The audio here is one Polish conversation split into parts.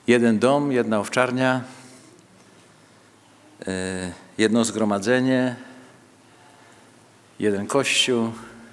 jeden dom, jedna owczarnia, jedno zgromadzenie, jeden kościół.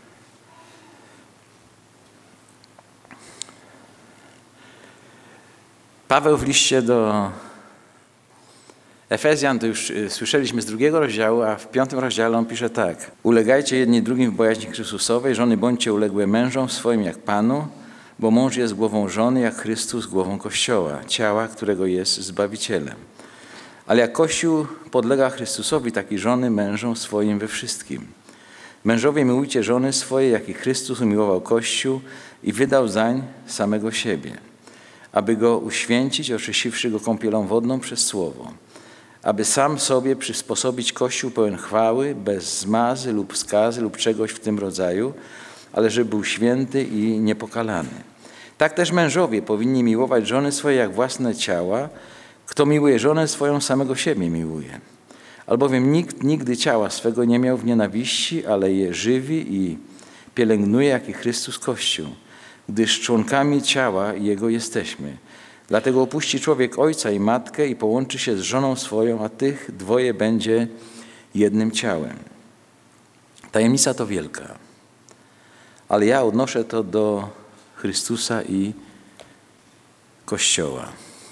Paweł w liście do Efezjan, to już słyszeliśmy z 2 rozdziału, a w 5 rozdziale on pisze tak. Ulegajcie jedni drugim w bojaźni Chrystusowej, żony bądźcie uległe mężom swoim jak Panu, bo mąż jest głową żony, jak Chrystus głową Kościoła, ciała, którego jest Zbawicielem. Ale jak Kościół podlega Chrystusowi, tak i żony mężom swoim we wszystkim. Mężowie miłujcie żony swoje, jak i Chrystus umiłował Kościół i wydał zań samego siebie, aby go uświęcić, oczyściwszy go kąpielą wodną przez słowo, aby sam sobie przysposobić Kościół pełen chwały, bez zmazy lub skazy lub czegoś w tym rodzaju, ale żeby był święty i niepokalany. Tak też mężowie powinni miłować żony swoje jak własne ciała. Kto miłuje żonę swoją, samego siebie miłuje. Albowiem nikt nigdy ciała swego nie miał w nienawiści, ale je żywi i pielęgnuje, jak i Chrystus Kościół, gdyż członkami ciała Jego jesteśmy. Dlatego opuści człowiek ojca i matkę i połączy się z żoną swoją, a tych dwoje będzie jednym ciałem. Tajemnica to wielka, ale ja odnoszę to do Chrystusa i Kościoła.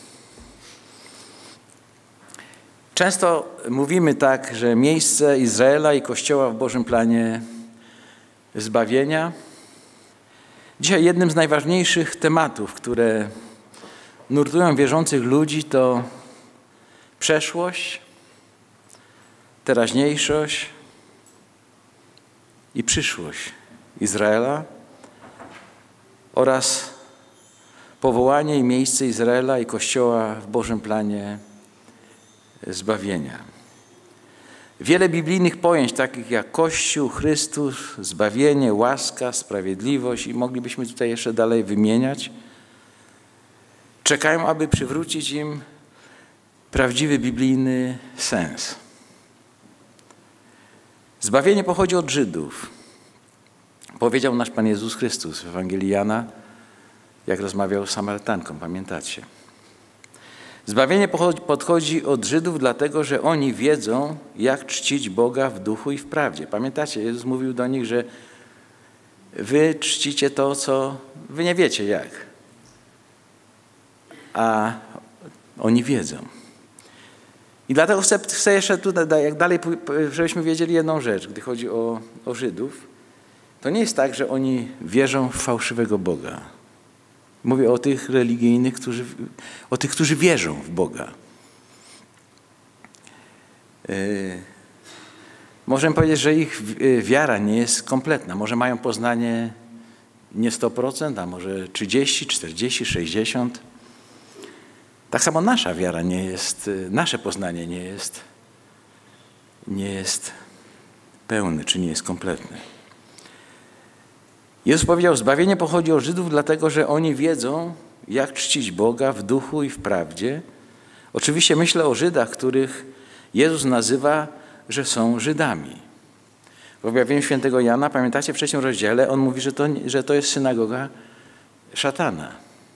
Często mówimy tak, że miejsce Izraela i Kościoła w Bożym planie zbawienia. Dzisiaj jednym z najważniejszych tematów, które nurtują wierzących ludzi, to przeszłość, teraźniejszość i przyszłość Izraela oraz powołanie i miejsce Izraela i Kościoła w Bożym planie zbawienia. Wiele biblijnych pojęć, takich jak Kościół, Chrystus, zbawienie, łaska, sprawiedliwość i moglibyśmy tutaj jeszcze dalej wymieniać, czekają, aby przywrócić im prawdziwy biblijny sens. Zbawienie pochodzi od Żydów. Powiedział nasz Pan Jezus Chrystus w Ewangelii Jana, jak rozmawiał z Samarytanką, pamiętacie? Zbawienie podchodzi od Żydów, dlatego że oni wiedzą, jak czcić Boga w duchu i w prawdzie. Pamiętacie, Jezus mówił do nich, że wy czcicie to, co wy nie wiecie jak. A oni wiedzą. I dlatego chcę jeszcze tutaj, jak dalej, żebyśmy wiedzieli jedną rzecz, gdy chodzi o Żydów. To nie jest tak, że oni wierzą w fałszywego Boga. Mówię o tych religijnych, którzy wierzą w Boga. Możemy powiedzieć, że ich wiara nie jest kompletna. Może mają poznanie nie 100%, a może 30, 40, 60%. Tak samo nasza wiara nie jest, nasze poznanie nie jest pełne, czy nie jest kompletne. Jezus powiedział, zbawienie pochodzi od Żydów, dlatego że oni wiedzą, jak czcić Boga w duchu i w prawdzie. Oczywiście myślę o Żydach, których Jezus nazywa, że są Żydami. W objawieniu świętego Jana, pamiętacie, w 3 rozdziale, on mówi, że to jest synagoga szatana.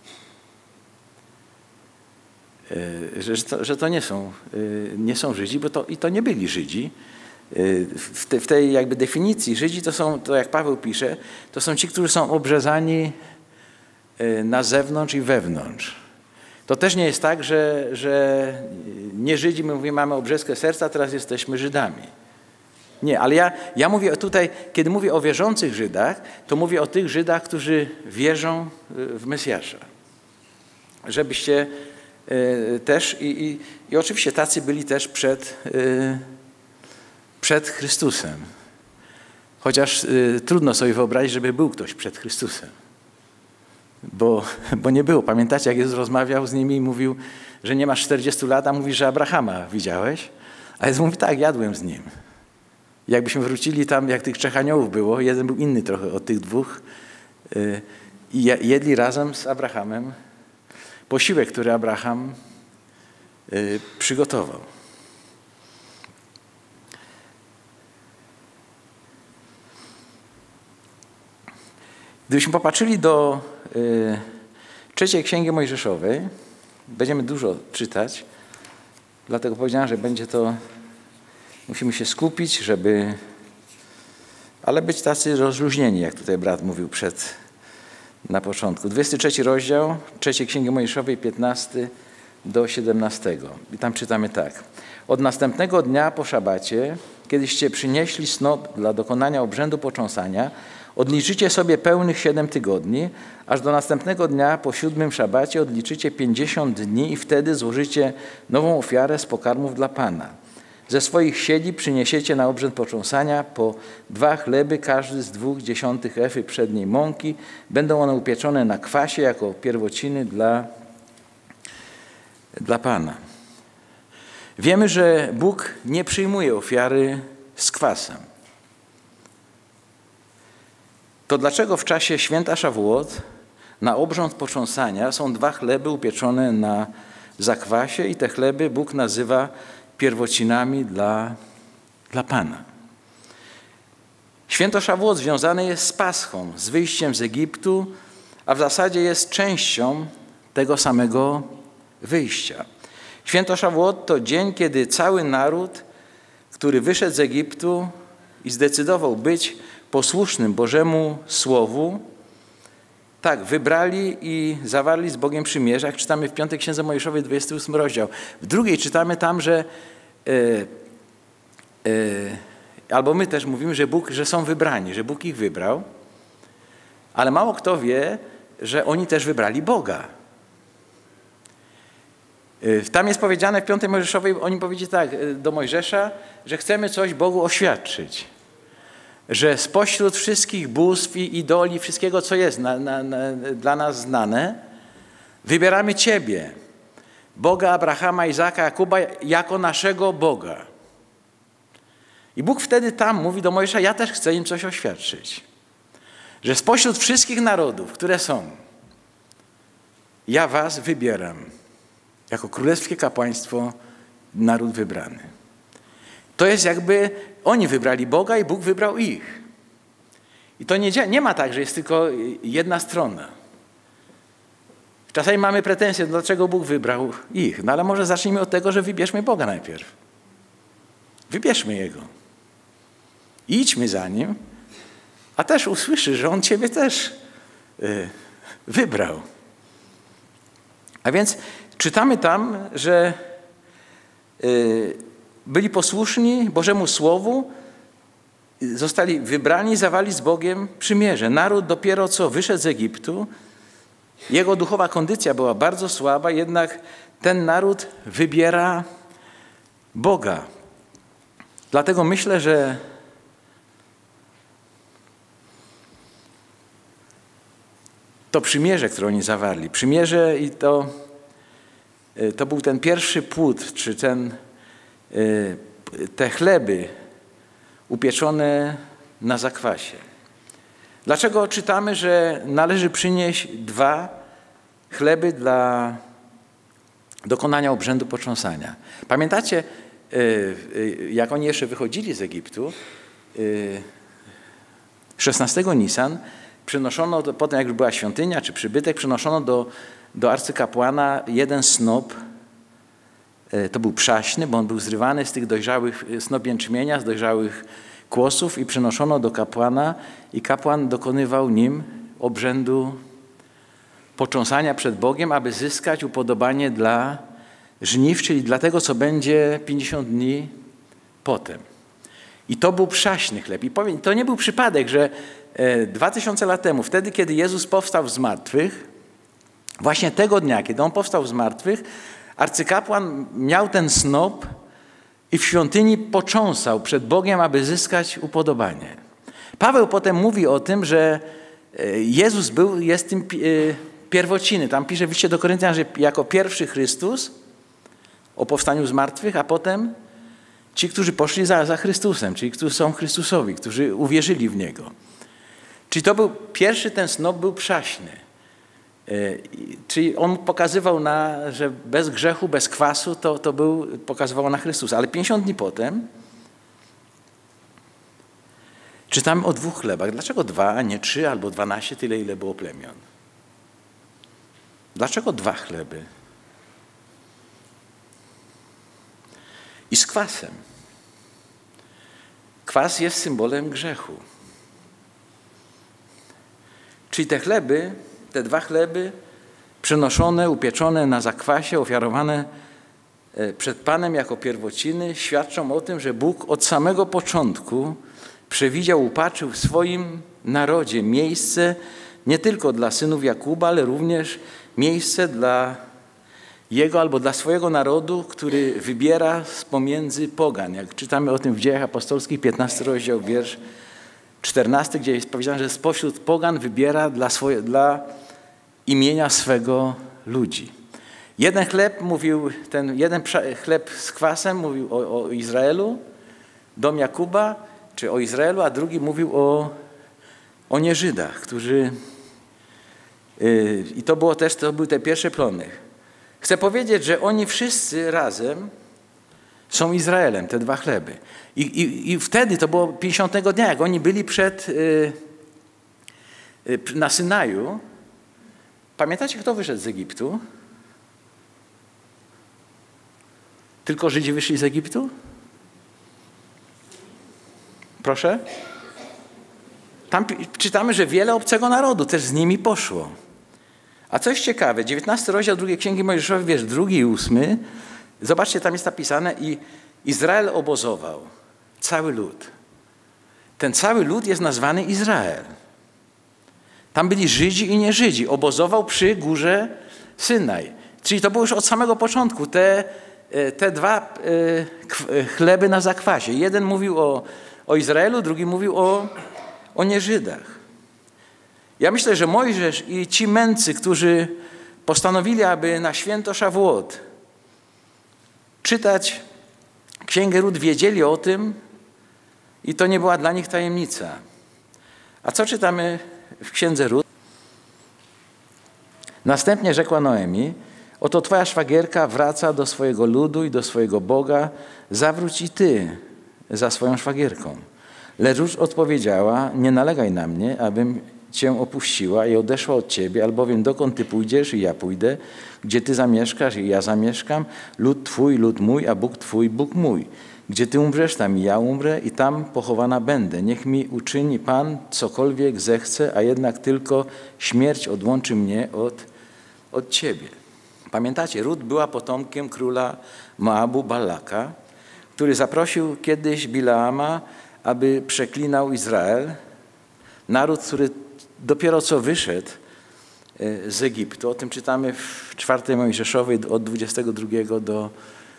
Że to nie są Żydzi, bo to nie byli Żydzi. W tej jakby definicji Żydzi to jak Paweł pisze, to są ci, którzy są obrzezani na zewnątrz i wewnątrz. To też nie jest tak, że nie Żydzi, my mówimy, mamy obrzezkę serca, teraz jesteśmy Żydami. Nie, ale ja mówię tutaj, kiedy mówię o wierzących Żydach, to mówię o tych Żydach, którzy wierzą w Mesjasza. Żebyście też, i oczywiście tacy byli też przed Chrystusem. Chociaż trudno sobie wyobrazić, żeby był ktoś przed Chrystusem. Bo nie było. Pamiętacie, jak Jezus rozmawiał z nimi i mówił, że nie masz 40 lat, a mówi, że Abrahama widziałeś? A Jezus mówi, tak, jadłem z nim. Jakbyśmy wrócili tam, jak tych 3 aniołów było, jeden był inny trochę od tych 2 i jedli razem z Abrahamem posiłek, który Abraham przygotował. Gdybyśmy popatrzyli do 3 Księgi Mojżeszowej, Będziemy dużo czytać, dlatego powiedziałem, że będzie to, musimy się skupić, ale być tacy rozluźnieni, jak tutaj brat mówił na początku. 23 rozdział, 3 Księgi Mojżeszowej, 15 do 17. I tam czytamy tak. Od następnego dnia po szabacie, kiedyście przynieśli snop dla dokonania obrzędu potrząsania, odliczycie sobie pełnych 7 tygodni, aż do następnego dnia po 7 szabacie odliczycie 50 dni i wtedy złożycie nową ofiarę z pokarmów dla Pana. Ze swoich siedzi przyniesiecie na obrzęd potrząsania po 2 chleby, każdy z 0,2 efy przedniej mąki. Będą one upieczone na kwasie jako pierwociny dla Pana. Wiemy, że Bóg nie przyjmuje ofiary z kwasem. To dlaczego w czasie święta Szawuot na obrząd potrząsania są 2 chleby upieczone na zakwasie i te chleby Bóg nazywa pierwocinami dla Pana. Święto Szawuot związane jest z Paschą, z wyjściem z Egiptu, a w zasadzie jest częścią tego samego wyjścia. Święto Szawuot to dzień, kiedy cały naród, który wyszedł z Egiptu i zdecydował być posłusznym Bożemu Słowu, tak, wybrali i zawarli z Bogiem przymierze, jak czytamy w 5 Księdze Mojżeszowej, 28 rozdział. W 2 czytamy tam, że albo my też mówimy, że są wybrani, że Bóg ich wybrał, ale mało kto wie, że oni też wybrali Boga. Tam jest powiedziane w 5 Mojżeszowej, oni powiedzieli tak do Mojżesza, że chcemy coś Bogu oświadczyć. Że spośród wszystkich bóstw i idoli, wszystkiego, co jest dla nas znane, wybieramy Ciebie, Boga Abrahama, Izaka, Jakuba, jako naszego Boga. I Bóg wtedy tam mówi do Mojżesza, ja też chcę im coś oświadczyć. Że spośród wszystkich narodów, które są, ja was wybieram jako królewskie kapłaństwo, naród wybrany. To jest jakby oni wybrali Boga i Bóg wybrał ich. I to nie ma tak, że jest tylko jedna strona. Czasami mamy pretensje, dlaczego Bóg wybrał ich. No ale może zacznijmy od tego, że wybierzmy Boga najpierw. Wybierzmy Jego. Idźmy za Nim, a też usłyszy, że On Ciebie też wybrał. A więc czytamy tam, że byli posłuszni Bożemu Słowu, zostali wybrani, zawarli z Bogiem przymierze. Naród dopiero co wyszedł z Egiptu, jego duchowa kondycja była bardzo słaba, jednak ten naród wybiera Boga. Dlatego myślę, że to przymierze, które oni zawarli, przymierze i to był ten pierwszy płód, czy te chleby upieczone na zakwasie. Dlaczego czytamy, że należy przynieść 2 chleby dla dokonania obrzędu potrząsania? Pamiętacie, jak oni jeszcze wychodzili z Egiptu, 16 Nisan przynoszono, potem jak już była świątynia czy przybytek, przynoszono do arcykapłana 1 snop. To był przaśny, bo on był zrywany z tych dojrzałych snop jęczmienia, z dojrzałych kłosów i przynoszono do kapłana i kapłan dokonywał nim obrzędu potrząsania przed Bogiem, aby zyskać upodobanie dla żniw, czyli dla tego, co będzie 50 dni potem. I to był przaśny chleb. I powiem, to nie był przypadek, że 2000 lat temu, wtedy, kiedy Jezus powstał z martwych, właśnie tego dnia, kiedy On powstał z martwych, arcykapłan miał ten snop i w świątyni potrząsał przed Bogiem, aby zyskać upodobanie. Paweł potem mówi o tym, że Jezus jest tym pierwociny. Tam pisze w liście do Koryntian, że jako pierwszy Chrystus o powstaniu z martwych, a potem ci, którzy poszli za Chrystusem, czyli którzy są Chrystusowi, którzy uwierzyli w Niego. Czyli to był pierwszy, ten snop był przaśny. Czyli on pokazywał, że bez grzechu, bez kwasu pokazywał na Chrystusa. Ale 50 dni potem czytamy o 2 chlebach. Dlaczego 2, a nie 3 albo 12, tyle ile było plemion? Dlaczego 2 chleby? z kwasem. Kwas jest symbolem grzechu. Czyli te dwa chleby przenoszone, upieczone na zakwasie, ofiarowane przed Panem jako pierwociny, świadczą o tym, że Bóg od samego początku przewidział, upatrzył w swoim narodzie miejsce nie tylko dla synów Jakuba, ale również miejsce dla jego albo dla swojego narodu, który wybiera z pomiędzy pogan. Jak czytamy o tym w Dziejach Apostolskich, 15 rozdział, wiersz 14, gdzie jest powiedziane, że spośród pogan wybiera dla imienia swego ludzi. Jeden chleb z kwasem mówił o Izraelu, dom Jakuba, czy o Izraelu, a drugi mówił o nieżydach, którzy... I to były te pierwsze plony. Chcę powiedzieć, że oni wszyscy razem są Izraelem, te dwa chleby. I wtedy, to było 50 dnia, jak oni byli na Synaju. Pamiętacie, kto wyszedł z Egiptu? Tylko Żydzi wyszli z Egiptu? Proszę? Tam czytamy, że wiele obcego narodu też z nimi poszło. A coś ciekawe, 19 rozdział 2 Księgi Mojżeszowej, wiersz 2 i 8. Zobaczcie, tam jest napisane: i Izrael obozował, cały lud. Ten cały lud jest nazwany Izrael. Tam byli Żydzi i nieżydzi. Obozował przy górze Synaj. Czyli to było już od samego początku. Te dwa chleby na zakwasie. Jeden mówił o Izraelu, drugi mówił o nieżydach. Ja myślę, że Mojżesz i ci mędrcy, którzy postanowili, aby na święto Szawuot czytać Księgę Rut, wiedzieli o tym i to nie była dla nich tajemnica. A co czytamy w Księdze Rut? Następnie rzekła Noemi: oto twoja szwagierka wraca do swojego ludu i do swojego Boga, zawróć i ty za swoją szwagierką. Lecz Rut odpowiedziała: nie nalegaj na mnie, abym cię opuściła i odeszła od ciebie, albowiem dokąd ty pójdziesz i ja pójdę, gdzie ty zamieszkasz i ja zamieszkam, lud twój, lud mój, a Bóg twój, Bóg mój. Gdzie ty umrzesz, tam i ja umrę i tam pochowana będę. Niech mi uczyni Pan cokolwiek zechce, a jednak tylko śmierć odłączy mnie od ciebie. Pamiętacie, Rut była potomkiem króla Moabu, Balaka, który zaprosił kiedyś Bileama, aby przeklinał Izrael, naród, który dopiero co wyszedł z Egiptu. O tym czytamy w 4 Mojżeszowej od 22 do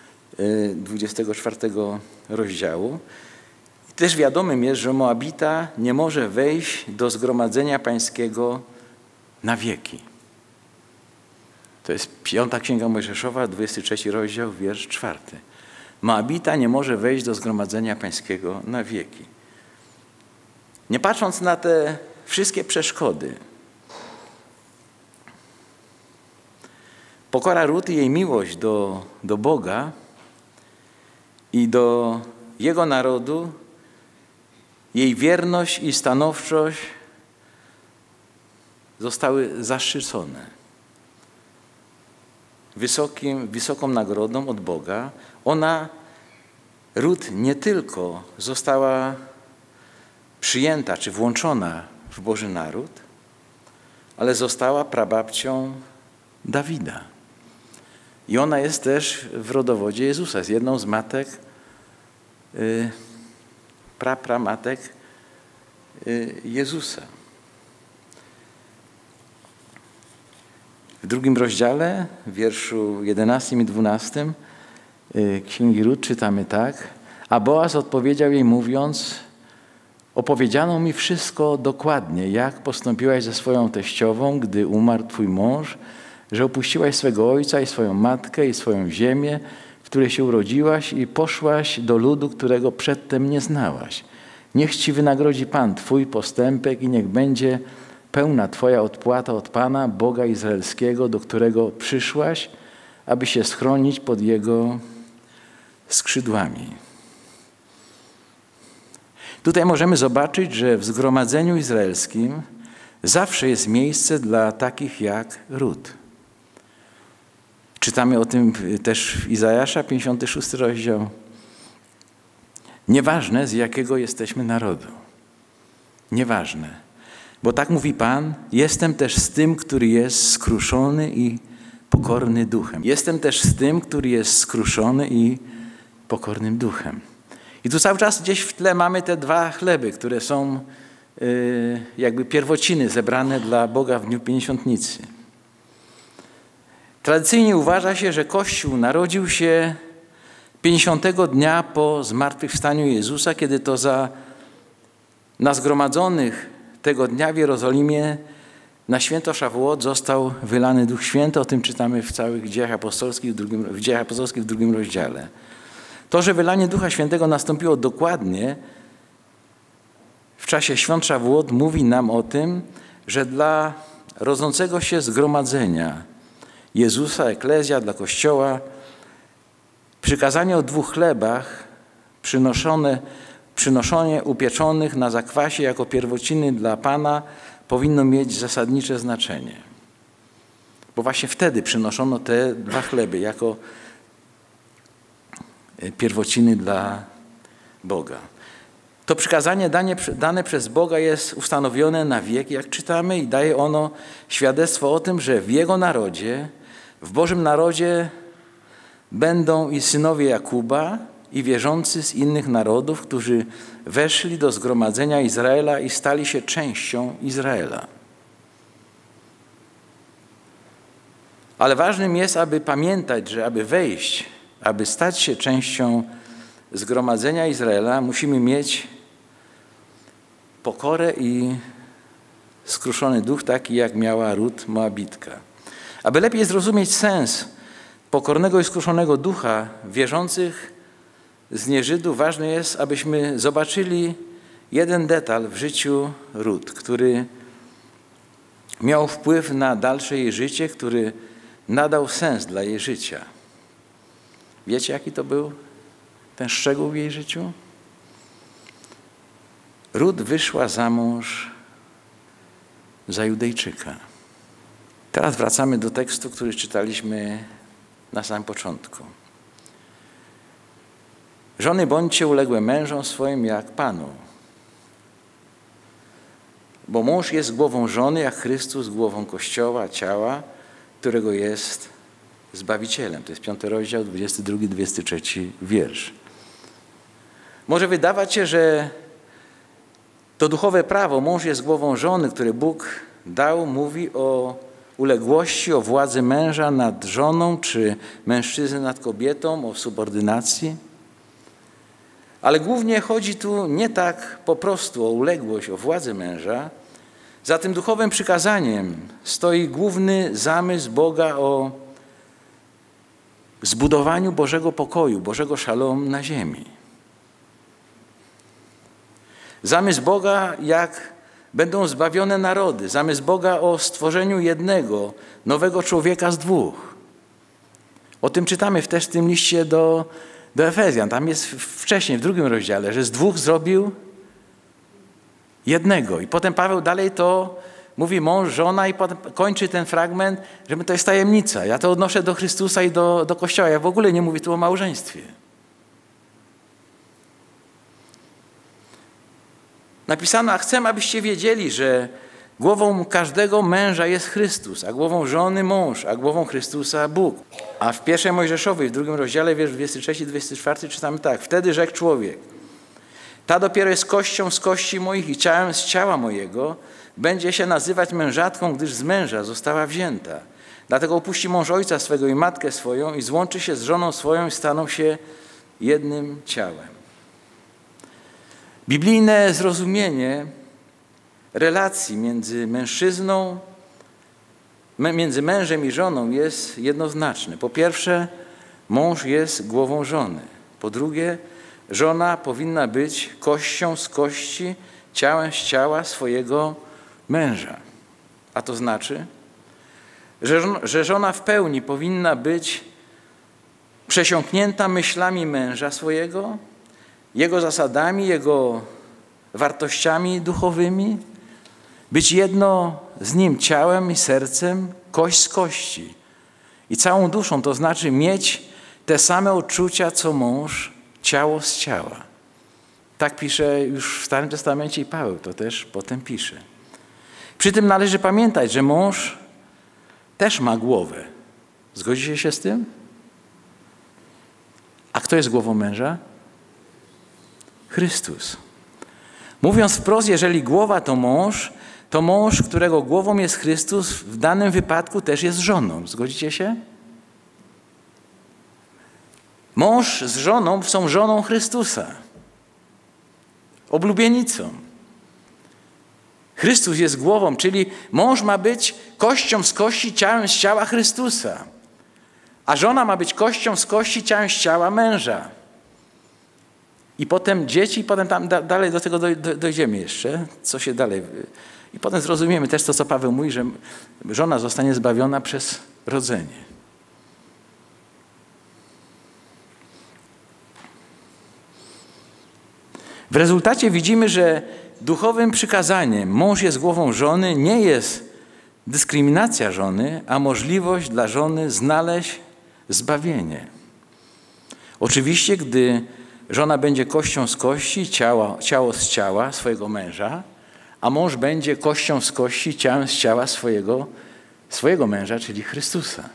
24 rozdziału. I też wiadomym jest, że Moabita nie może wejść do zgromadzenia pańskiego na wieki. To jest 5 Księga Mojżeszowa, 23 rozdział, wiersz 4. Moabita nie może wejść do zgromadzenia pańskiego na wieki. Nie patrząc na te wszystkie przeszkody, pokora Rut i jej miłość do Boga i do Jego narodu, jej wierność i stanowczość zostały zaszczycone wysoką nagrodą od Boga. Rut nie tylko została przyjęta czy włączona w Boży naród, ale została prababcią Dawida. I ona jest też w rodowodzie Jezusa. Jest jedną z matek, pramatek Jezusa. W 2 rozdziale, w wierszu 11 i 12 Księgi Rut czytamy tak: a Boaz odpowiedział jej mówiąc: opowiedziano mi wszystko dokładnie, jak postąpiłaś ze swoją teściową, gdy umarł twój mąż, że opuściłaś swego ojca i swoją matkę i swoją ziemię, w której się urodziłaś i poszłaś do ludu, którego przedtem nie znałaś. Niech ci wynagrodzi Pan twój postępek i niech będzie pełna twoja odpłata od Pana, Boga Izraelskiego, do którego przyszłaś, aby się schronić pod Jego skrzydłami. Tutaj możemy zobaczyć, że w zgromadzeniu izraelskim zawsze jest miejsce dla takich jak Rut. Czytamy o tym też w Izajasza, 56 rozdział. Nieważne, z jakiego jesteśmy narodu. Nieważne. Bo tak mówi Pan, jestem też z tym, który jest skruszony i pokorny duchem. Jestem też z tym, który jest skruszony i pokornym duchem. I tu cały czas gdzieś w tle mamy te dwa chleby, które są jakby pierwociny zebrane dla Boga w dniu Pięćdziesiątnicy. Tradycyjnie uważa się, że Kościół narodził się 50. dnia po zmartwychwstaniu Jezusa, kiedy to na zgromadzonych tego dnia w Jerozolimie na święto Szawuot został wylany Duch Święty. O tym czytamy w całych Dziejach Apostolskich w 2 rozdziale. To, że wylanie Ducha Świętego nastąpiło dokładnie w czasie świąt Szawuot, mówi nam o tym, że dla rodzącego się zgromadzenia Jezusa, eklezja, dla Kościoła, przykazanie o 2 chlebach, przynoszenie upieczonych na zakwasie jako pierwociny dla Pana powinno mieć zasadnicze znaczenie. Bo właśnie wtedy przynoszono te 2 chleby jako pierwociny dla Boga. To przykazanie dane przez Boga jest ustanowione na wieki, jak czytamy, i daje ono świadectwo o tym, że w Jego narodzie, w Bożym narodzie będą i synowie Jakuba, i wierzący z innych narodów, którzy weszli do zgromadzenia Izraela i stali się częścią Izraela. Ale ważnym jest, aby pamiętać, że aby stać się częścią zgromadzenia Izraela, musimy mieć pokorę i skruszony duch, taki jak miała Rut Moabitka. Aby lepiej zrozumieć sens pokornego i skruszonego ducha wierzących z nieżydów, ważne jest, abyśmy zobaczyli jeden detal w życiu Rut, który miał wpływ na dalsze jej życie, który nadał sens dla jej życia. Wiecie, jaki to był ten szczegół w jej życiu? Rut wyszła za mąż za Judejczyka. Teraz wracamy do tekstu, który czytaliśmy na samym początku. Żony bądźcie uległe mężom swoim jak Panu. Bo mąż jest głową żony, jak Chrystus głową Kościoła, ciała, którego jest Zbawicielem. To jest 5 rozdział, 22-23 wiersz. Może wydawać się, że to duchowe prawo, mąż jest głową żony, które Bóg dał, mówi o uległości, o władzy męża nad żoną, czy mężczyzny nad kobietą, o subordynacji. Ale głównie chodzi tu nie tak po prostu o uległość, o władzę męża. Za tym duchowym przykazaniem stoi główny zamysł Boga o zbudowaniu Bożego pokoju, Bożego szalom na ziemi. Zamysł Boga, jak będą zbawione narody. Zamysł Boga o stworzeniu jednego, nowego człowieka z 2. O tym czytamy też w tym liście do Efezjan. Tam jest wcześniej, w 2 rozdziale, że z 2 zrobił jednego. I potem Paweł dalej to mówi mąż, żona i potem kończy ten fragment, że to jest tajemnica. Ja to odnoszę do Chrystusa i do Kościoła. Ja w ogóle nie mówię tu o małżeństwie. Napisano, a chcę, abyście wiedzieli, że głową każdego męża jest Chrystus, a głową żony mąż, a głową Chrystusa Bóg. A w 1 Mojżeszowej, w 2 rozdziale, wiersz 23-24 czytamy tak. Wtedy rzekł człowiek, ta dopiero jest kością z kości moich i ciałem z ciała mojego, będzie się nazywać mężatką, gdyż z męża została wzięta. Dlatego opuści mąż ojca swego i matkę swoją i złączy się z żoną swoją i staną się jednym ciałem. Biblijne zrozumienie relacji między mężem i żoną jest jednoznaczne. Po pierwsze, mąż jest głową żony. Po drugie, żona powinna być kością z kości, ciałem z ciała swojego męża. A to znaczy, że żona w pełni powinna być przesiąknięta myślami męża swojego, jego zasadami, jego wartościami duchowymi, być jedno z nim ciałem i sercem, kość z kości i całą duszą, to znaczy mieć te same odczucia, co mąż, ciało z ciała. Tak pisze już w Starym Testamencie i Paweł to też potem pisze. Przy tym należy pamiętać, że mąż też ma głowę. Zgodzicie się z tym? A kto jest głową męża? Chrystus. Mówiąc wprost, jeżeli głowa to mąż, którego głową jest Chrystus, w danym wypadku też jest żoną. Zgodzicie się? Mąż z żoną są żoną Chrystusa. Oblubienicą. Chrystus jest głową, czyli mąż ma być kością z kości, ciałem z ciała Chrystusa. A żona ma być kością z kości, ciałem z ciała męża. I potem dzieci, i potem tam dalej do tego dojdziemy jeszcze, co się dalej... I potem zrozumiemy też to, co Paweł mówi, że żona zostanie zbawiona przez rodzenie. W rezultacie widzimy, że duchowym przykazaniem mąż jest głową żony nie jest dyskryminacja żony, a możliwość dla żony znaleźć zbawienie. Oczywiście, gdy żona będzie kością z kości, ciało z ciała swojego męża, a mąż będzie kością z kości, ciałem z ciała swojego męża, czyli Chrystusa.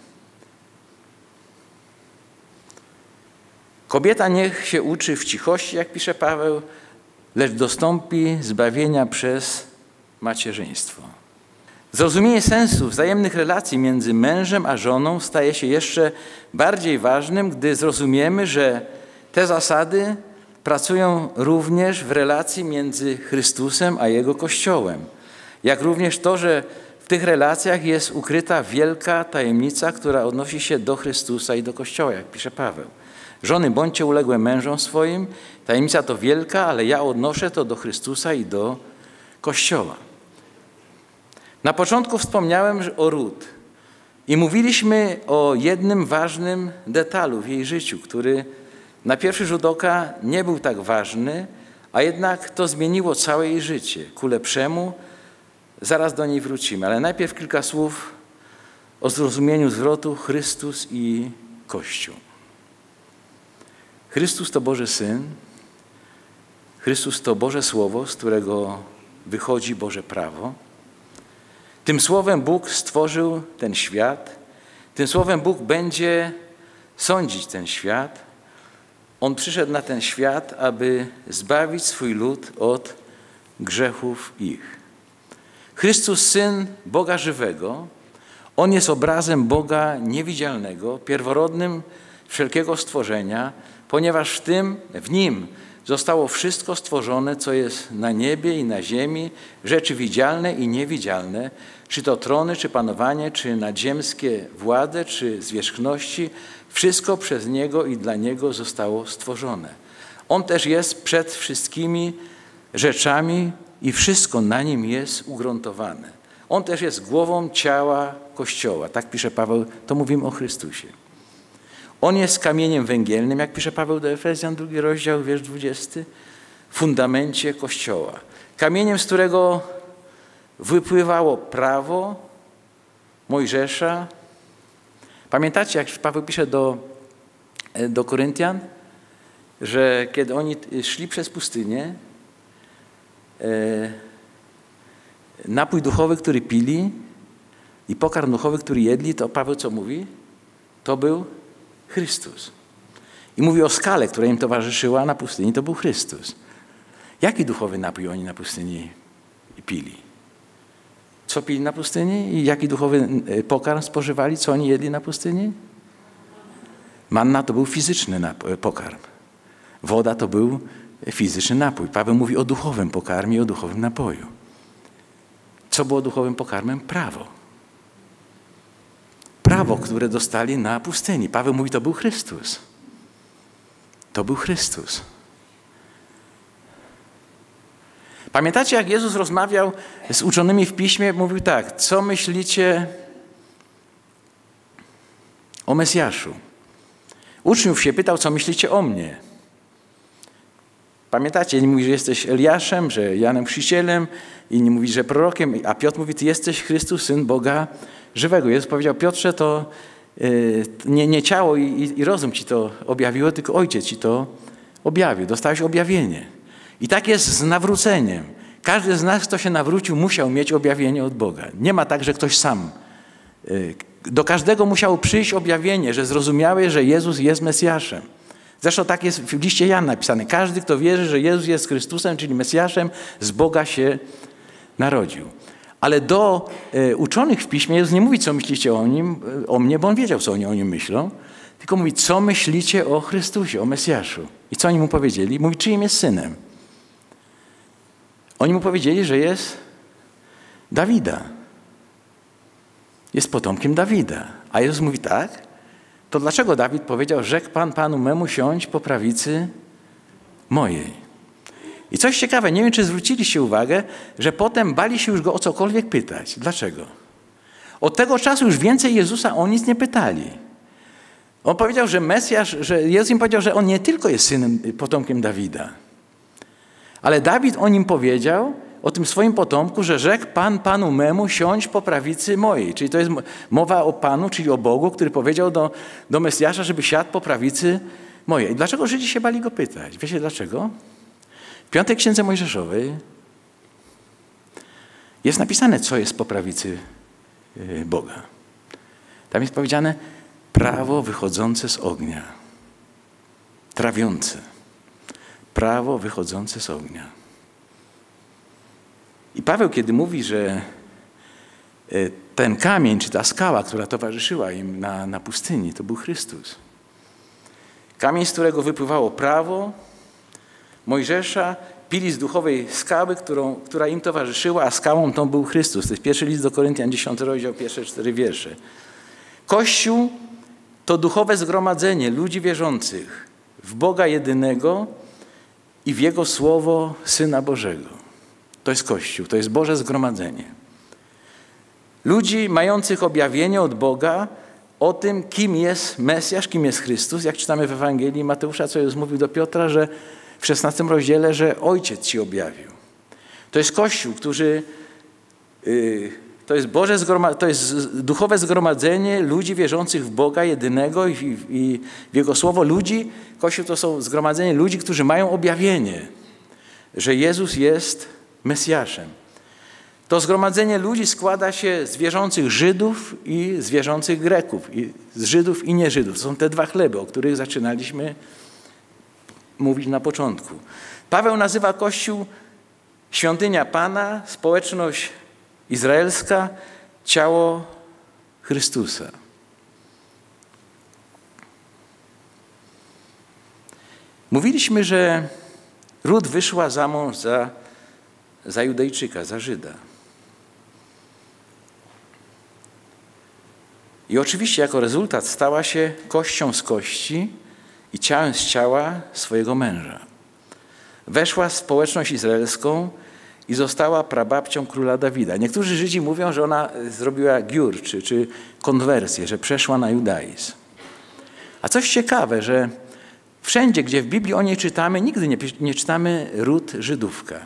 Kobieta niech się uczy w cichości, jak pisze Paweł, lecz dostąpi zbawienia przez macierzyństwo. Zrozumienie sensu wzajemnych relacji między mężem a żoną staje się jeszcze bardziej ważnym, gdy zrozumiemy, że te zasady pracują również w relacji między Chrystusem a Jego Kościołem. Jak również to, że w tych relacjach jest ukryta wielka tajemnica, która odnosi się do Chrystusa i do Kościoła, jak pisze Paweł. Żony, bądźcie uległe mężom swoim. Tajemnica to wielka, ale ja odnoszę to do Chrystusa i do Kościoła. Na początku wspomniałem o Rut i mówiliśmy o jednym ważnym detalu w jej życiu, który na pierwszy rzut oka nie był tak ważny, a jednak to zmieniło całe jej życie ku lepszemu. Zaraz do niej wrócimy, ale najpierw kilka słów o zrozumieniu zwrotu Chrystus i Kościół. Chrystus to Boży Syn, Chrystus to Boże Słowo, z którego wychodzi Boże prawo. Tym Słowem Bóg stworzył ten świat, tym Słowem Bóg będzie sądzić ten świat. On przyszedł na ten świat, aby zbawić swój lud od grzechów ich. Chrystus, Syn Boga żywego, On jest obrazem Boga niewidzialnego, pierworodnym wszelkiego stworzenia, ponieważ w Nim zostało wszystko stworzone, co jest na niebie i na ziemi, rzeczy widzialne i niewidzialne, czy to trony, czy panowanie, czy nadziemskie władze, czy zwierzchności, wszystko przez Niego i dla Niego zostało stworzone. On też jest przed wszystkimi rzeczami i wszystko na Nim jest ugruntowane. On też jest głową ciała Kościoła. Tak pisze Paweł, to mówimy o Chrystusie. On jest kamieniem węgielnym, jak pisze Paweł do Efezjan, 2 rozdział, wiersz 20, w fundamencie Kościoła. Kamieniem, z którego wypływało prawo Mojżesza. Pamiętacie, jak Paweł pisze do Koryntian, że kiedy oni szli przez pustynię, napój duchowy, który pili i pokarm duchowy, który jedli, to Paweł co mówi? To był Chrystus. I mówi o skale, która im towarzyszyła na pustyni, to był Chrystus. Jaki duchowy napój oni na pustyni pili? Co pili na pustyni i jaki duchowy pokarm spożywali? Co oni jedli na pustyni? Manna to był fizyczny pokarm. Woda to był fizyczny napój. Paweł mówi o duchowym pokarmie i o duchowym napoju. Co było duchowym pokarmem? Prawo. Prawo, które dostali na pustyni. Paweł mówi, to był Chrystus. To był Chrystus. Pamiętacie, jak Jezus rozmawiał z uczonymi w Piśmie? Mówił tak, co myślicie o Mesjaszu? Uczniów się pytał, co myślicie o mnie? Pamiętacie, inni mówi, że jesteś Eliaszem, że Janem Chrzcicielem, inni mówi, że prorokiem, a Piotr mówi, ty jesteś Chrystus, Syn Boga żywego. Jezus powiedział, Piotrze, to nie ciało i rozum ci to objawiło, tylko Ojciec ci to objawił. Dostałeś objawienie. I tak jest z nawróceniem. Każdy z nas, kto się nawrócił, musiał mieć objawienie od Boga. Nie ma tak, że ktoś sam. Do każdego musiało przyjść objawienie, że zrozumiałeś, że Jezus jest Mesjaszem. Zresztą tak jest w liście Jana napisane. Każdy, kto wierzy, że Jezus jest Chrystusem, czyli Mesjaszem, z Boga się narodził. Ale do uczonych w Piśmie Jezus nie mówi, co myślicie o mnie, bo On wiedział, co oni o Nim myślą, tylko mówi, co myślicie o Chrystusie, o Mesjaszu. I co oni Mu powiedzieli? Mówi, czyim jest synem. Oni Mu powiedzieli, że jest Dawida. Jest potomkiem Dawida. A Jezus mówi tak, to dlaczego Dawid powiedział, rzekł Pan Panu memu siądź po prawicy mojej. I coś ciekawe, nie wiem, czy zwróciliście uwagę, że potem bali się już Go o cokolwiek pytać. Dlaczego? Od tego czasu już więcej Jezusa o nic nie pytali. On powiedział, że Mesjasz, że Jezus im powiedział, że On nie tylko jest synem, potomkiem Dawida, ale Dawid o Nim powiedział, o tym swoim potomku, że rzekł Pan Panu memu siądź po prawicy mojej. Czyli to jest mowa o Panu, czyli o Bogu, który powiedział do Mesjasza, żeby siadł po prawicy mojej. I dlaczego Żydzi się bali Go pytać? Wiecie dlaczego? W 5. Księdze Mojżeszowej jest napisane, co jest po prawicy Boga. Tam jest powiedziane prawo wychodzące z ognia. Trawiące. Prawo wychodzące z ognia. I Paweł, kiedy mówi, że ten kamień, czy ta skała, która towarzyszyła im na pustyni, to był Chrystus. Kamień, z którego wypływało prawo Mojżesza, pili z duchowej skały, która im towarzyszyła, a skałą tą był Chrystus. To jest pierwszy list do Koryntian, 10 rozdział, pierwsze 4 wiersze. Kościół to duchowe zgromadzenie ludzi wierzących w Boga jedynego i w Jego Słowo Syna Bożego. To jest Kościół, to jest Boże zgromadzenie. Ludzi mających objawienie od Boga o tym, kim jest Mesjasz, kim jest Chrystus. Jak czytamy w Ewangelii Mateusza, co Jezus mówił do Piotra, że w 16 rozdziale, że Ojciec Ci objawił. To jest Kościół, to jest to jest duchowe zgromadzenie ludzi wierzących w Boga jedynego i w Jego Słowo. Kościół to są zgromadzenie ludzi, którzy mają objawienie, że Jezus jest Mesjaszem. To zgromadzenie ludzi składa się z wierzących Żydów i z wierzących Greków, z Żydów i nieżydów. To są te dwa chleby, o których zaczynaliśmy mówić na początku. Paweł nazywa Kościół świątynia Pana, społeczność izraelska, ciało Chrystusa. Mówiliśmy, że Rut wyszła za mąż za Judejczyka, za Żyda. I oczywiście jako rezultat stała się kością z kości i ciałem z ciała swojego męża. Weszła w społeczność izraelską i została prababcią króla Dawida. Niektórzy Żydzi mówią, że ona zrobiła giur, czy konwersję, że przeszła na judaizm. A coś ciekawe, że wszędzie, gdzie w Biblii o niej czytamy, nigdy nie czytamy Rut Żydówka.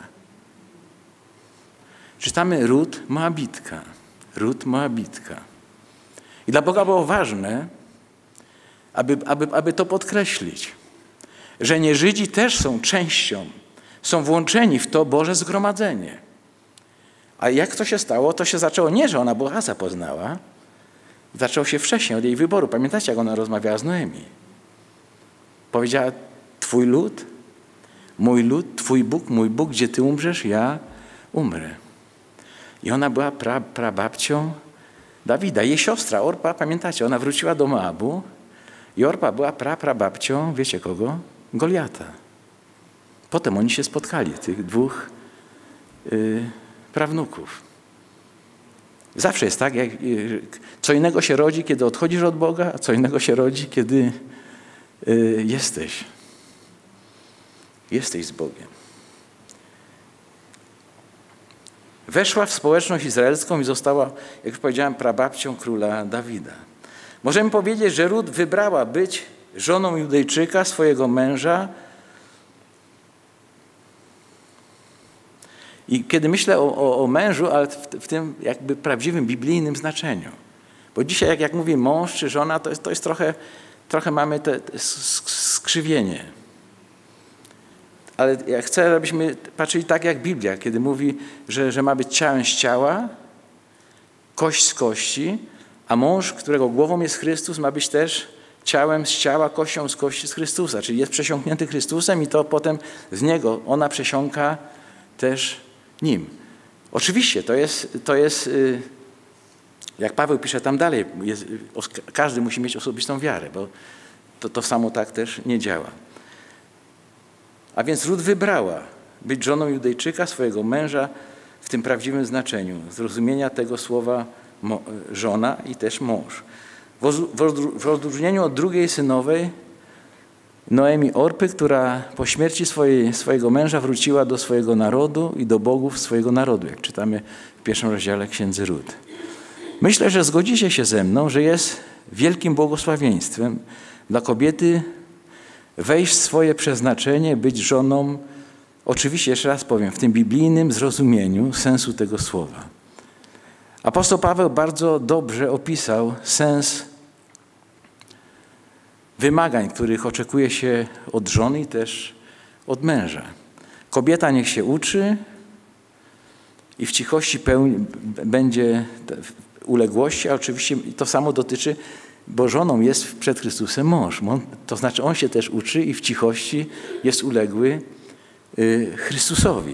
Czytamy Rut Moabitka. Rut Moabitka. I dla Boga było ważne, aby to podkreślić, że nie Żydzi też są częścią, są włączeni w to Boże zgromadzenie. A jak to się stało? To się zaczęło nie, że ona Boaza poznała, zaczęło się wcześniej od jej wyboru. Pamiętacie, jak ona rozmawiała z Noemi? Powiedziała, Twój lud, Twój Bóg, mój Bóg, gdzie Ty umrzesz, ja umrę. I ona była prababcią Dawida. Jej siostra Orpa, pamiętacie, ona wróciła do Moabu i Orpa była prababcią, wiecie kogo? Goliata. Potem oni się spotkali, tych dwóch prawnuków. Zawsze jest tak, co innego się rodzi, kiedy odchodzisz od Boga, a co innego się rodzi, kiedy jesteś z Bogiem. Weszła w społeczność izraelską i została, jak już powiedziałem, prababcią króla Dawida. Możemy powiedzieć, że Rut wybrała być żoną Judejczyka, swojego męża. I kiedy myślę o mężu, ale w tym jakby prawdziwym, biblijnym znaczeniu. Bo dzisiaj, jak mówi mąż czy żona, to jest trochę mamy te skrzywienie. Ale ja chcę, abyśmy patrzyli tak jak Biblia, kiedy mówi, że ma być ciałem z ciała, kość z kości, a mąż, którego głową jest Chrystus, ma być też ciałem z ciała, kością z kości z Chrystusa. Czyli jest przesiąknięty Chrystusem i to potem z Niego ona przesiąka też Nim. Oczywiście to jest jak Paweł pisze tam dalej, każdy musi mieć osobistą wiarę, bo to samo tak też nie działa. A więc Rut wybrała być żoną Judejczyka, swojego męża w tym prawdziwym znaczeniu, zrozumienia tego słowa żona i też mąż. W odróżnieniu od drugiej synowej, Noemi Orpy, która po śmierci swojego męża wróciła do swojego narodu i do bogów swojego narodu, jak czytamy w 1 rozdziale Księdzy Rut. Myślę, że zgodzicie się ze mną, że jest wielkim błogosławieństwem dla kobiety wejść w swoje przeznaczenie, być żoną, oczywiście jeszcze raz powiem, w tym biblijnym zrozumieniu sensu tego słowa. Apostoł Paweł bardzo dobrze opisał sens wymagań, których oczekuje się od żony i też od męża. Kobieta niech się uczy i w cichości będzie uległości, a oczywiście to samo dotyczy, bo żoną jest przed Chrystusem mąż. To znaczy on się też uczy i w cichości jest uległy Chrystusowi.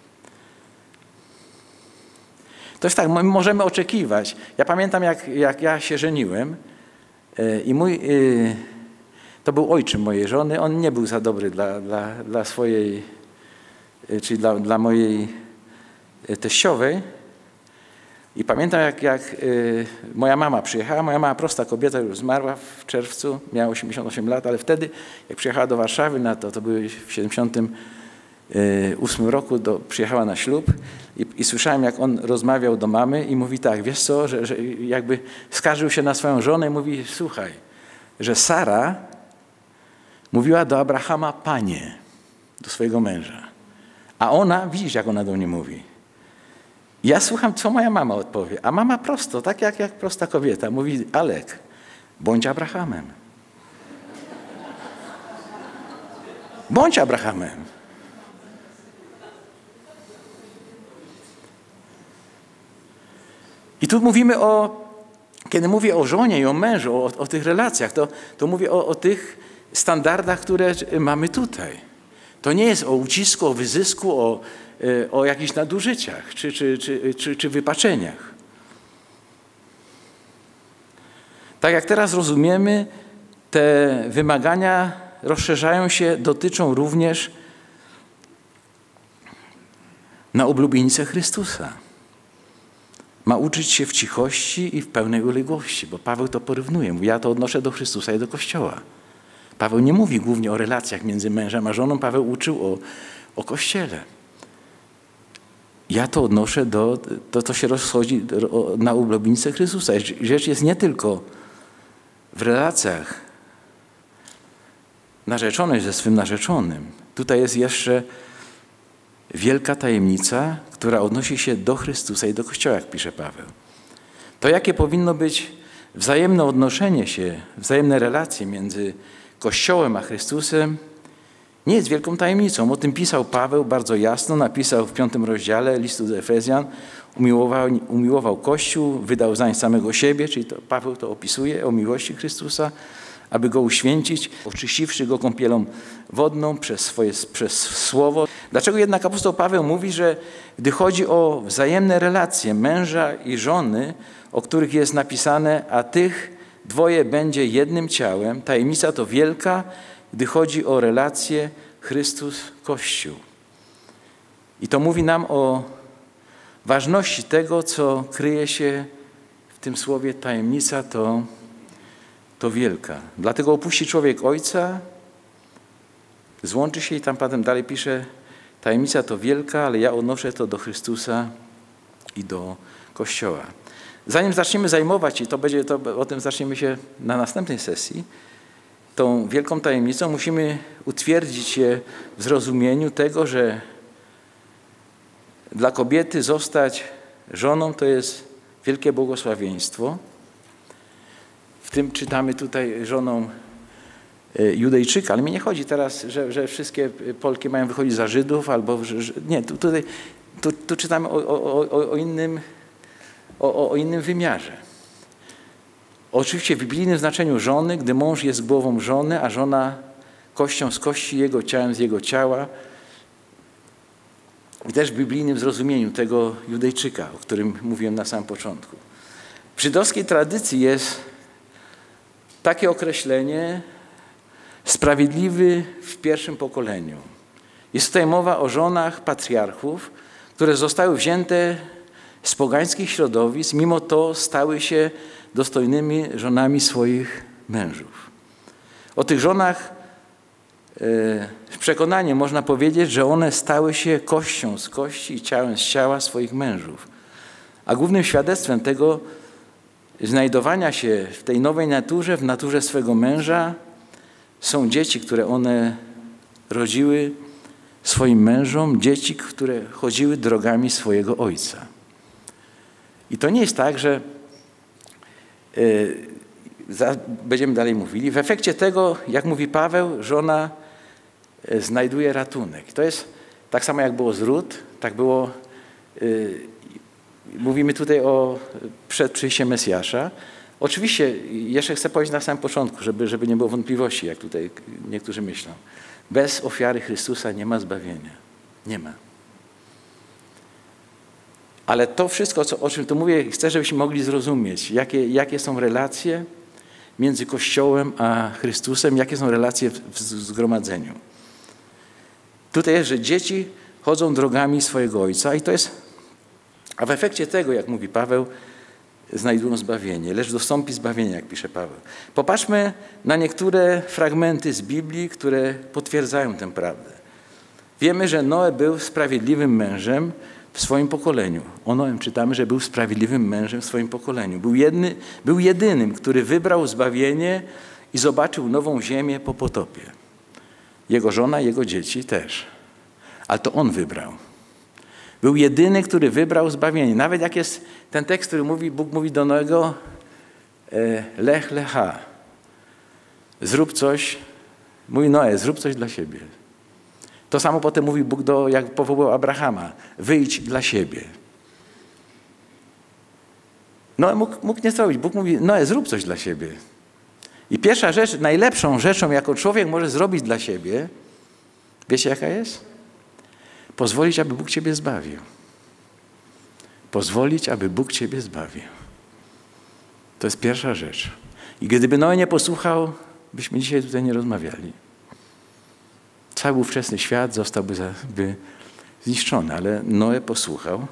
To jest tak, możemy oczekiwać. Ja pamiętam, jak ja się żeniłem i to był ojczym mojej żony. On nie był za dobry dla swojej, czyli dla mojej teściowej. I pamiętam, jak moja mama przyjechała. Moja mama, prosta kobieta, już zmarła w czerwcu, miała 88 lat, ale wtedy, jak przyjechała do Warszawy, to były w 78 roku, przyjechała na ślub i słyszałem, jak on rozmawiał do mamy i mówi tak, wiesz co, że jakby skarżył się na swoją żonę i mówi, słuchaj, że Sara mówiła do Abrahama panie, do swojego męża, a ona, widzisz, jak ona do mnie mówi. Ja słucham, co moja mama odpowie, a mama prosto, tak jak prosta kobieta, mówi, Alek, bądź Abrahamem. Bądź Abrahamem. I tu mówimy kiedy mówię o żonie i o mężu, o tych relacjach, to mówię o tych standardach, które mamy tutaj. To nie jest o ucisku, o wyzysku, o jakichś nadużyciach czy wypaczeniach. Tak jak teraz rozumiemy, te wymagania rozszerzają się, dotyczą również na oblubienicę Chrystusa. Ma uczyć się w cichości i w pełnej uległości, bo Paweł to porównuje. Mówi, ja to odnoszę do Chrystusa i do Kościoła. Paweł nie mówi głównie o relacjach między mężem a żoną, Paweł uczył o Kościele. Ja to odnoszę to się rozchodzi na oblubienicę Chrystusa. Rzecz jest nie tylko w relacjach narzeczonej ze swym narzeczonym. Tutaj jest jeszcze wielka tajemnica, która odnosi się do Chrystusa i do Kościoła, jak pisze Paweł. To, jakie powinno być wzajemne odnoszenie się, wzajemne relacje między Kościołem a Chrystusem, nie jest wielką tajemnicą. O tym pisał Paweł bardzo jasno, napisał w 5 rozdziale listu do Efezjan, umiłował Kościół, wydał zań samego siebie, czyli Paweł to opisuje o miłości Chrystusa, aby go uświęcić, oczyściwszy go kąpielą wodną przez słowo. Dlaczego jednak apostoł Paweł mówi, że gdy chodzi o wzajemne relacje męża i żony, o których jest napisane, a tych dwoje będzie jednym ciałem, tajemnica to wielka, gdy chodzi o relacje Chrystus-Kościół. I to mówi nam o ważności tego, co kryje się w tym słowie tajemnica to wielka. Dlatego opuści człowiek ojca, złączy się i tam potem dalej pisze, tajemnica to wielka, ale ja odnoszę to do Chrystusa i do Kościoła. Zanim zaczniemy zajmować, i o tym zaczniemy się na następnej sesji, tą wielką tajemnicą musimy utwierdzić się w zrozumieniu tego, że dla kobiety zostać żoną to jest wielkie błogosławieństwo. W tym czytamy tutaj żoną Judejczyka. Ale mi nie chodzi teraz, że wszystkie Polki mają wychodzić za Żydów, albo nie, tu czytamy o innym wymiarze. Oczywiście w biblijnym znaczeniu żony, gdy mąż jest głową żony, a żona kością z kości, jego ciałem z jego ciała. I też w biblijnym zrozumieniu tego Judejczyka, o którym mówiłem na samym początku. W żydowskiej tradycji jest takie określenie sprawiedliwy w pierwszym pokoleniu. Jest tutaj mowa o żonach patriarchów, które zostały wzięte z pogańskich środowisk, mimo to stały się dostojnymi żonami swoich mężów. O tych żonach z przekonaniem można powiedzieć, że one stały się kością z kości i ciałem z ciała swoich mężów. A głównym świadectwem tego znajdowania się w tej nowej naturze, w naturze swego męża, są dzieci, które one rodziły swoim mężom, dzieci, które chodziły drogami swojego ojca. I to nie jest tak, że będziemy dalej mówili. W efekcie tego, jak mówi Paweł, żona znajduje ratunek. To jest tak samo jak było z Rut, tak było, mówimy tutaj o przed przyjściem Mesjasza. Oczywiście, jeszcze chcę powiedzieć na samym początku, żeby nie było wątpliwości, jak tutaj niektórzy myślą. Bez ofiary Chrystusa nie ma zbawienia. Nie ma. Ale to wszystko, o czym tu mówię, chcę, żebyśmy mogli zrozumieć, jakie są relacje między Kościołem a Chrystusem, jakie są relacje w zgromadzeniu. Tutaj jest, że dzieci chodzą drogami swojego Ojca i to jest, a w efekcie tego, jak mówi Paweł, znajdują zbawienie, lecz dostąpi zbawienie, jak pisze Paweł. Popatrzmy na niektóre fragmenty z Biblii, które potwierdzają tę prawdę. Wiemy, że Noe był sprawiedliwym mężem w swoim pokoleniu. O Noem czytamy, że był sprawiedliwym mężem w swoim pokoleniu. Był jedynym, który wybrał zbawienie i zobaczył nową ziemię po potopie. Jego żona, jego dzieci też. Ale to on wybrał. Był jedyny, który wybrał zbawienie. Nawet jak jest ten tekst, który mówi, Bóg mówi do Noego, lech lecha, zrób coś, mówi Noe, zrób coś dla siebie. To samo potem mówi Bóg, jak powołał Abrahama, wyjdź dla siebie. Noe mógł nie zrobić. Bóg mówi, Noe, zrób coś dla siebie. I pierwsza rzecz, najlepszą rzeczą, jaką człowiek może zrobić dla siebie, wiecie jaka jest? Pozwolić, aby Bóg ciebie zbawił. Pozwolić, aby Bóg ciebie zbawił. To jest pierwsza rzecz. I gdyby Noe nie posłuchał, byśmy dzisiaj tutaj nie rozmawiali. Cały ówczesny świat zostałby zniszczony, ale Noe posłuchał.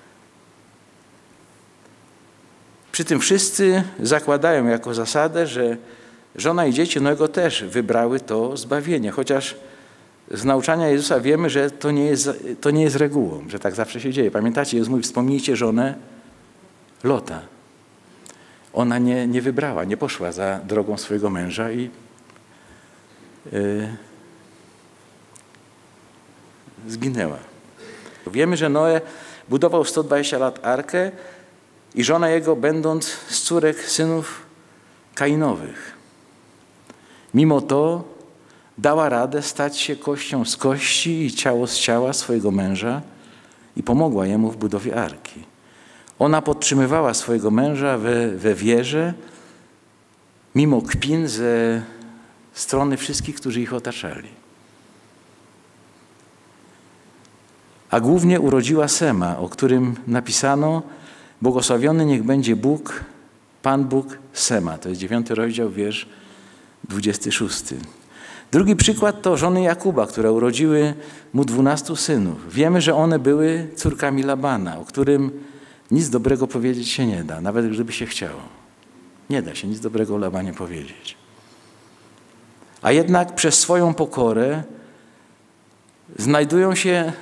Przy tym wszyscy zakładają jako zasadę, że żona i dzieci Noego też wybrały to zbawienie, chociaż z nauczania Jezusa wiemy, że to nie jest regułą, że tak zawsze się dzieje. Pamiętacie, Jezus mówi, wspomnijcie żonę Lota. Ona nie wybrała, nie poszła za drogą swojego męża i zginęła. Wiemy, że Noe budował 120 lat arkę i żona jego, będąc z córek synów Kainowych. Mimo to dała radę stać się kością z kości i ciało z ciała swojego męża i pomogła jemu w budowie arki. Ona podtrzymywała swojego męża we wierze, mimo kpin ze strony wszystkich, którzy ich otaczali. A głównie urodziła Sema, o którym napisano, błogosławiony niech będzie Bóg, Pan Bóg Sema. To jest 9 rozdział, wiersz 26. Drugi przykład to żony Jakuba, które urodziły mu 12 synów. Wiemy, że one były córkami Labana, o którym nic dobrego powiedzieć się nie da, nawet gdyby się chciało. Nie da się nic dobrego o Labanie powiedzieć. A jednak przez swoją pokorę znajdują się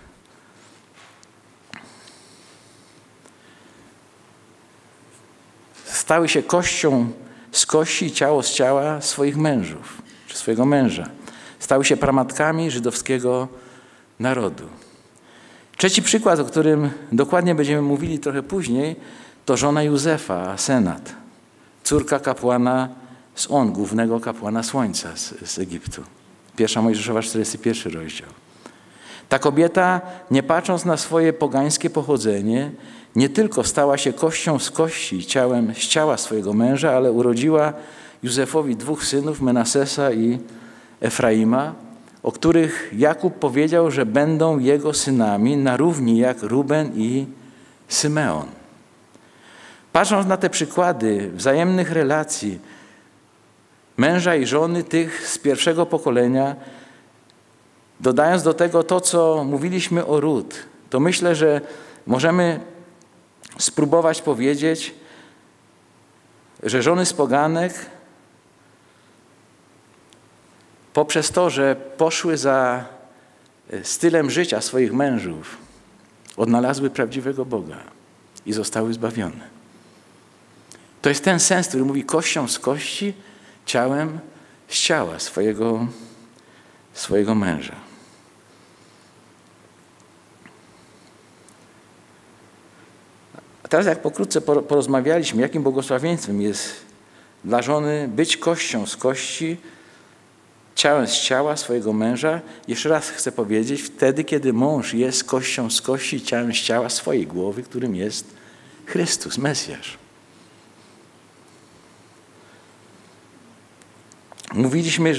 stały się kością z kości i ciało z ciała swoich mężów, czy swojego męża. Stały się pramatkami żydowskiego narodu. Trzeci przykład, o którym dokładnie będziemy mówili trochę później, to żona Józefa, Asenat, córka kapłana On, głównego kapłana słońca z Egiptu. 1 Mojżeszowa, 41 rozdział. Ta kobieta, nie patrząc na swoje pogańskie pochodzenie, nie tylko stała się kością z kości i ciałem z ciała swojego męża, ale urodziła Józefowi 2 synów, Menasesa i Efraima, o których Jakub powiedział, że będą jego synami na równi jak Ruben i Symeon. Patrząc na te przykłady wzajemnych relacji męża i żony tych z pierwszego pokolenia, dodając do tego to, co mówiliśmy o Rut, to myślę, że możemy spróbować powiedzieć, że żony z poganek poprzez to, że poszły za stylem życia swoich mężów, odnalazły prawdziwego Boga i zostały zbawione. To jest ten sens, który mówi kością z kości, ciałem z ciała swojego męża. A teraz jak pokrótce porozmawialiśmy, jakim błogosławieństwem jest dla żony być kością z kości, ciałem z ciała swojego męża, jeszcze raz chcę powiedzieć, wtedy, kiedy mąż jest kością z kości, ciałem z ciała swojej głowy, którym jest Chrystus, Mesjasz. Mówiliśmy,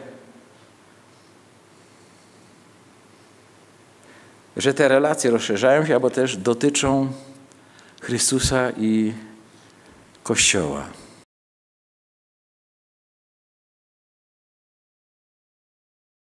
że te relacje rozszerzają się, albo też dotyczą Chrystusa i Kościoła.